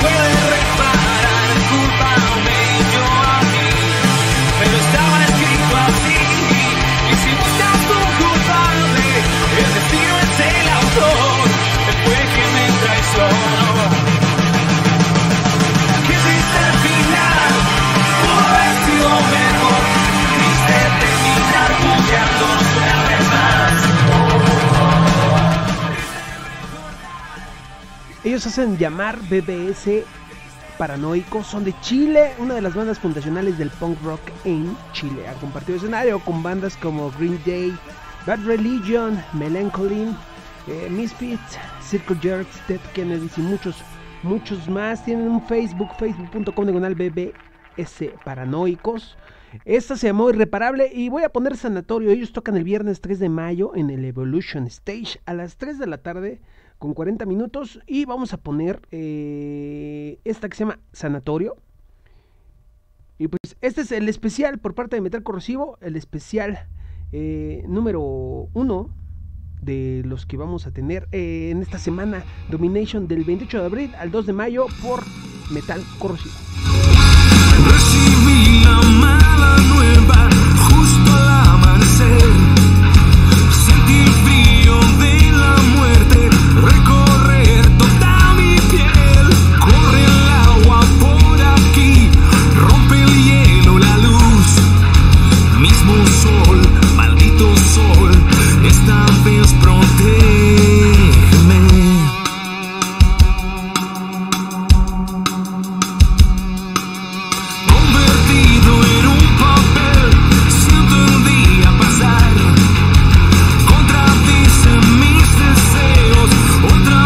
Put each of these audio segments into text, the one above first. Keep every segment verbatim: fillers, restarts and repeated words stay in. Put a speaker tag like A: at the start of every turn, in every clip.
A: puede reparar, culpame yo a mí, pero estaba escrito así. Y si buscas un culpable, el destino es el autor, fue que me traicionó. Que triste el final, pudo haber sido mejor, triste terminar buqueándonos una vez más.
B: Ellos hacen llamar B B S Paranoicos, son de Chile, una de las bandas fundacionales del punk rock en Chile. Han compartido escenario con bandas como Green Day, Bad Religion, Melancholy, eh, Misfits, Circle Jerks, Dead Kennedys y muchos, muchos más. Tienen un Facebook, facebook punto com diagonal B B S Paranoicos. Esta se llamó Irreparable y voy a poner Sanatorio. Ellos tocan el viernes tres de mayo en el Evolution Stage a las tres de la tarde con cuarenta minutos, y vamos a poner eh, esta que se llama Sanatorio. Y pues este es el especial por parte de Metal Corrosivo, el especial eh, número uno de los que vamos a tener eh, en esta semana, Domination, del veintiocho de abril al dos de mayo por Metal Corrosivo.
C: Recibí la mala nueva justo al amanecer. Sentí el frío de la muerte recorrer toda mi piel. Corre el agua por aquí, rompe el hielo, la luz. Mismo sol, maldito sol, esta vez protégeme. Convertido en un papel, siento el día pasar. Contradicen mis deseos, otra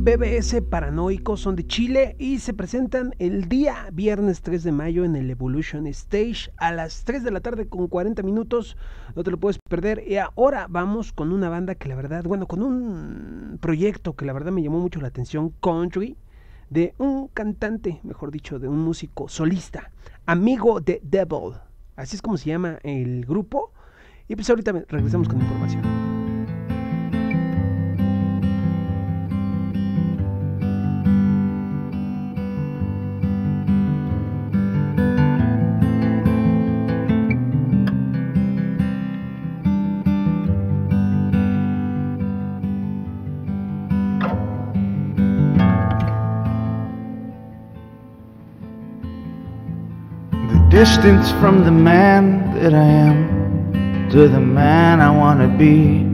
B: llaman B B S Paranoico, son de Chile y se presentan el día viernes tres de mayo en el Evolution Stage a las tres de la tarde con cuarenta minutos, no te lo puedes perder. Y ahora vamos con una banda que la verdad, bueno, con un proyecto que la verdad me llamó mucho la atención, country, de un cantante, mejor dicho, de un músico solista, Amigo de Devil, así es como se llama el grupo. Y pues ahorita regresamos con información.
D: Distance from the man that I am to the man I want to be.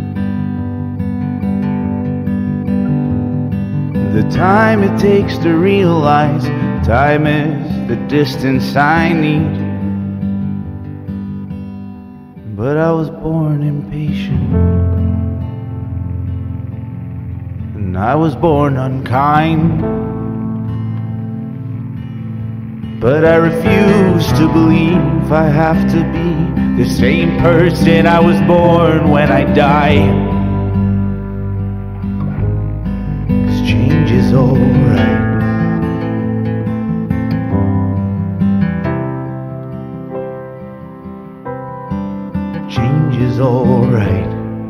D: The time it takes to realize time is the distance I need. But I was born impatient, and I was born unkind. But I refuse to believe I have to be the same person I was born when I die. 'Cause change is alright. Change is alright.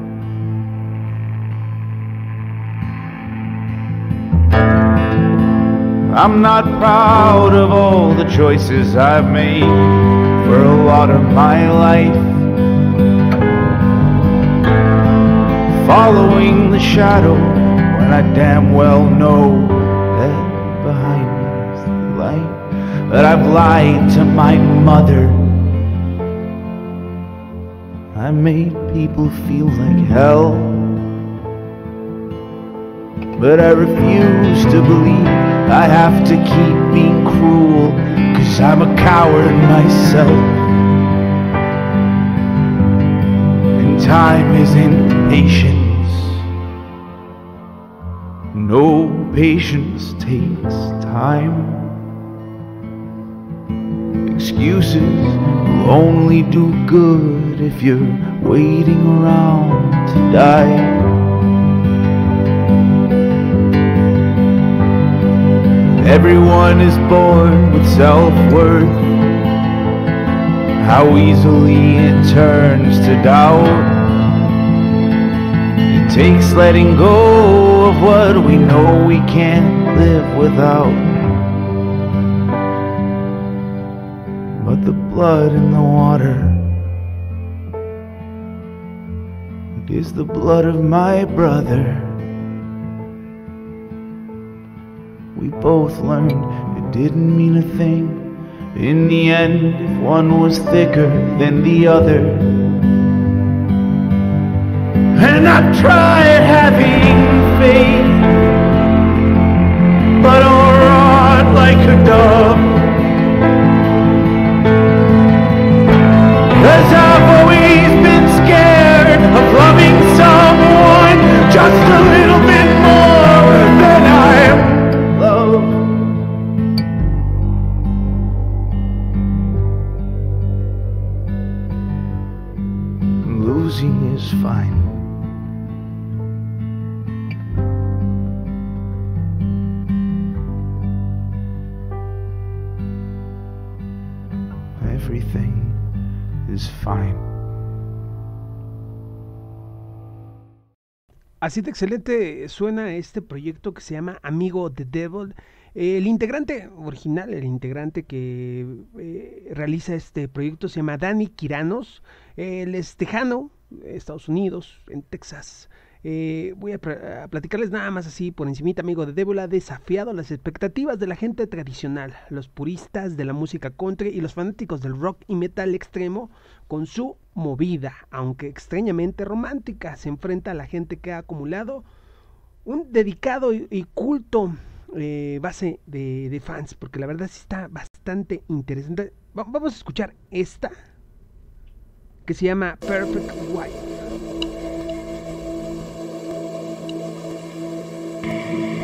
D: I'm not proud of all the choices I've made for a lot of my life, following the shadow when I damn well know that behind me is the light. But I've lied to my mother, I made people feel like hell. But I refuse to believe I have to keep being cruel, 'cause I'm a coward myself. And time isn't patience. No, patience takes time. Excuses will only do good if you're waiting around to die. Everyone is born with self-worth. How easily it turns to doubt. It takes letting go of what we know we can't live without. But the blood in the water, it is the blood of my brother. We both learned it didn't mean a thing in the end if one was thicker than the other. And I tried having faith, but I'll rot like a dove. 'Cause I've always been scared of loving someone just a little bit more than I'm love. Losing is fine. Everything is fine.
B: Así de excelente suena este proyecto que se llama Amigo de Devil. Eh, el integrante original, el integrante que eh, realiza este proyecto se llama Dani Quiranos. Él es tejano, Estados Unidos, en Texas. Eh, voy a, a platicarles nada más así por encimita. Amigo de Devil ha desafiado las expectativas de la gente tradicional, los puristas de la música country y los fanáticos del rock y metal extremo con su movida, aunque extrañamente romántica. Se enfrenta a la gente que ha acumulado un dedicado y, y culto eh, base de, de fans, porque la verdad sí está bastante interesante. Va, vamos a escuchar esta que se llama Perfect Wife.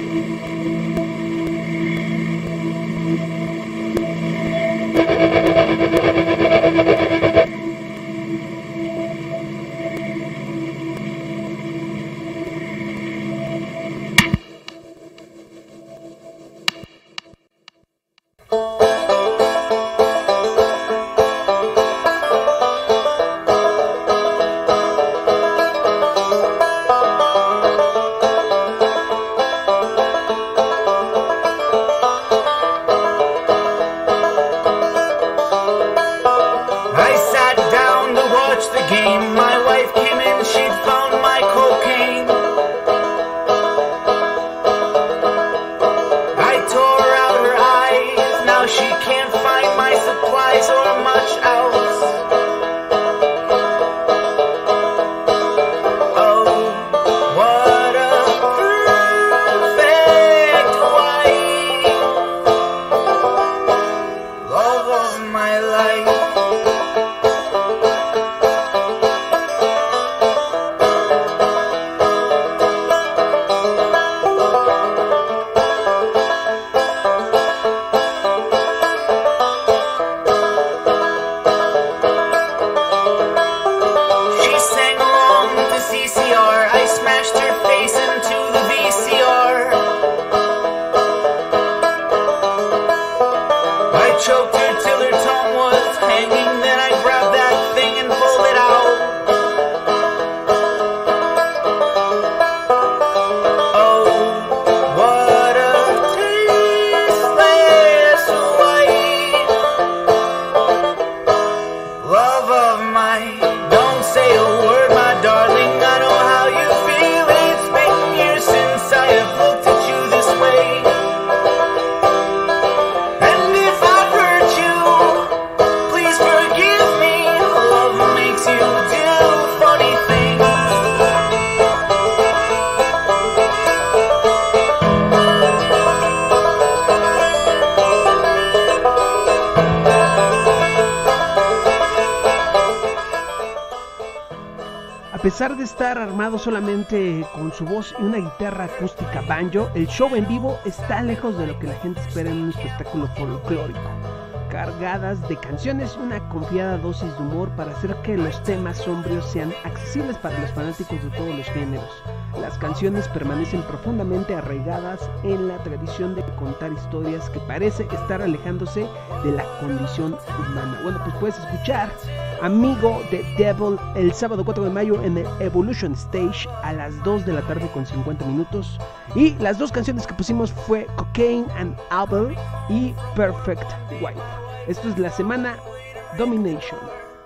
B: pesar de estar armado solamente con su voz y una guitarra acústica banjo, el show en vivo está lejos de lo que la gente espera en un espectáculo folclórico, cargadas de canciones y una confiada dosis de humor para hacer que los temas sombríos sean accesibles para los fanáticos de todos los géneros. Las canciones permanecen profundamente arraigadas en la tradición de contar historias que parece estar alejándose de la condición humana. Bueno, pues puedes escuchar Amigo de Devil el sábado cuatro de mayo en el Evolution Stage a las dos de la tarde con cincuenta minutos. Y las dos canciones que pusimos fue Cocaine and Abel y Perfect Wife. Esto es la semana Domination.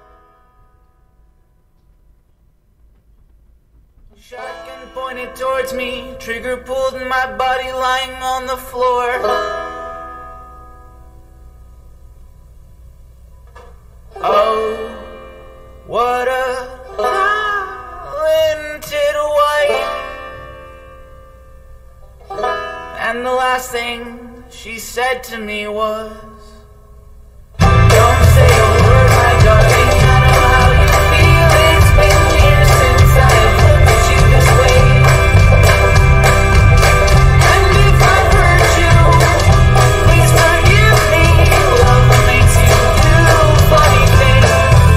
E: Shotgun pointed towards me, trigger pulled and my body lying on the floor. Oh, what a talented wife. And the last thing she said to me was, don't say a word, my darling, I know how you feel. It's been years since I've looked at you this way. And if I've hurt you, please forgive me. Love makes you do funny things.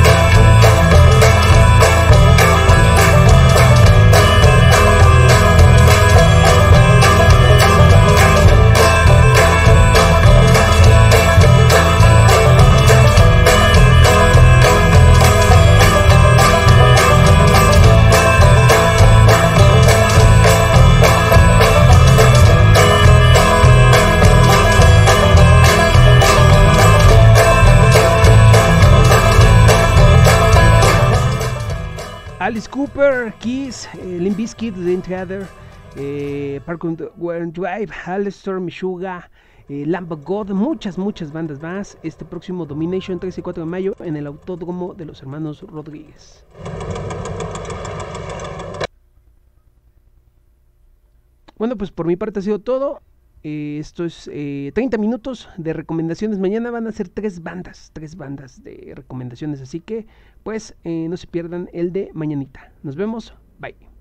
B: Alice Cooper, Kiss, eh, Limp Bizkit, The Gather, eh, Parkway Drive, Halestorm, Meshuggah, eh, Lamb of God, muchas, muchas bandas más. Este próximo Domination, tres y cuatro de mayo, en el Autódromo de los Hermanos Rodríguez. Bueno, pues por mi parte ha sido todo. Eh, esto es eh, treinta minutos de recomendaciones. Mañana van a ser tres bandas, tres bandas de recomendaciones. Así que, pues, eh, no se pierdan el de mañanita. Nos vemos. Bye.